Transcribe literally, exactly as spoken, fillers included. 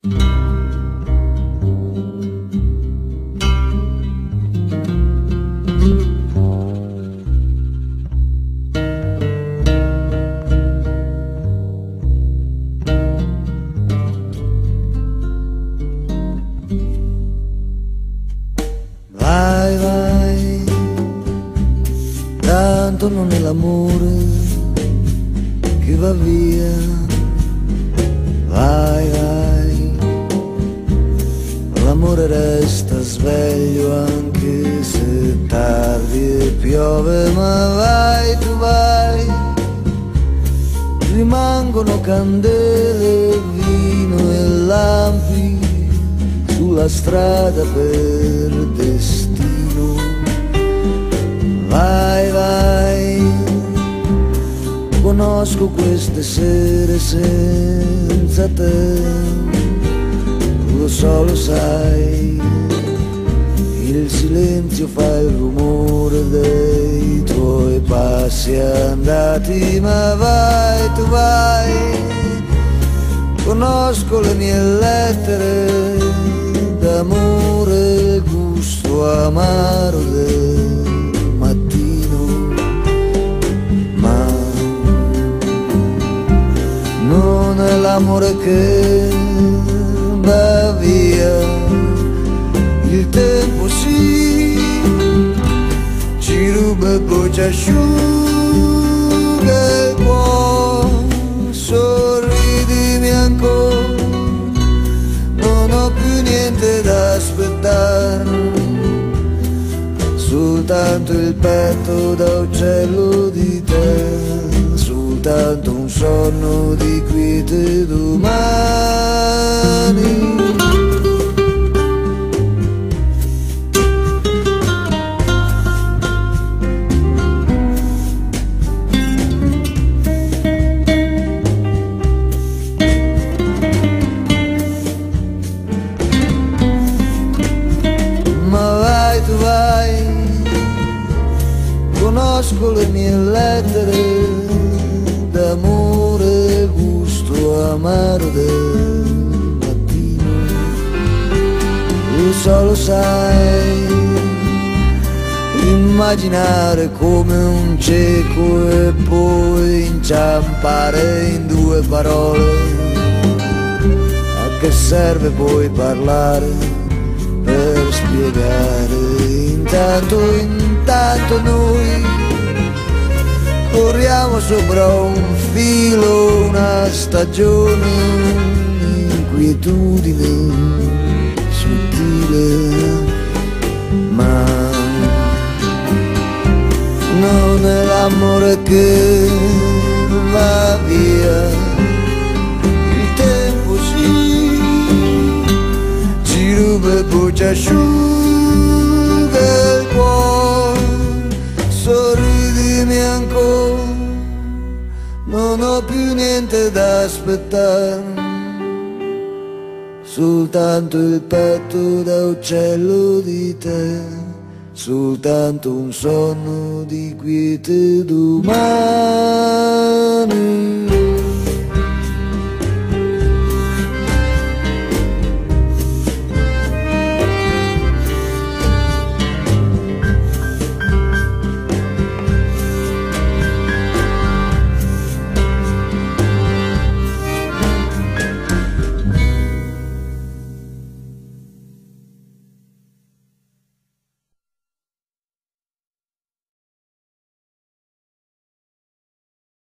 Vai, vai, tanto non è l'amore che va via. Vai, vai, l'amore resta sveglio anche se tardi e piove, ma vai, tu vai, rimangono candele, vino e lampi sulla strada per destino. Vai, vai, conosco queste sere senza te, lo so, lo sai, il silenzio fa il rumore dei tuoi passi andati, ma vai, tu vai, conosco le mie lettere d'amore, il gusto amaro del mattino, ma non è l'amore che va via, il tempo sì, ci ruba e poi ci asciuga il cuore. Sorridimi ancora, non ho più niente da aspettare, soltanto il petto da uccello di te, soltanto un sonno di quiete domani. Tu vai, conosco le mie lettere d'amore, gusto amaro del mattino, lo so, lo sai, immaginare come un cieco e poi inciampare in due parole. A che serve poi parlare per spiegare? Intanto, intanto noi corriamo sopra un filo, una stagione, un'inquietudine sottile, ma non è l'amore che va via, il tempo sì, ci ruba e poi ci asciuga il cuore. Sorridimi ancora, non ho più niente da aspettare, soltanto il petto da uccello di te, soltanto un sonno di quiete domani.